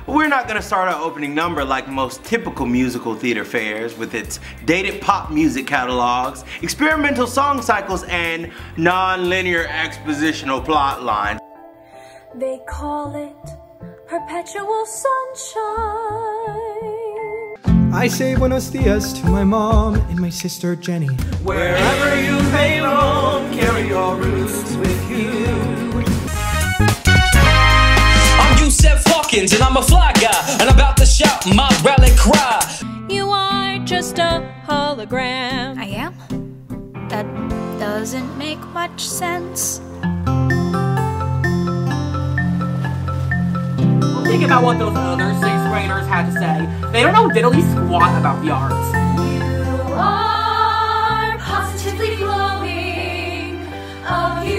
We're not gonna start our opening number like most typical musical theater fairs with its dated pop music catalogs, experimental song cycles, and non-linear expositional plot lines. They call it perpetual sunshine. I say buenos dias to my mom and my sister Jenny. Wherever you may roam, carry your roots with you. I'm Yusef Hawkins and I'm a fly guy, and I'm about to shout my rally cry. You are just a hologram. I am? That doesn't make much sense. Think about what those other 6th graders had to say. They don't know diddly squat about the arts. You are positively glowing.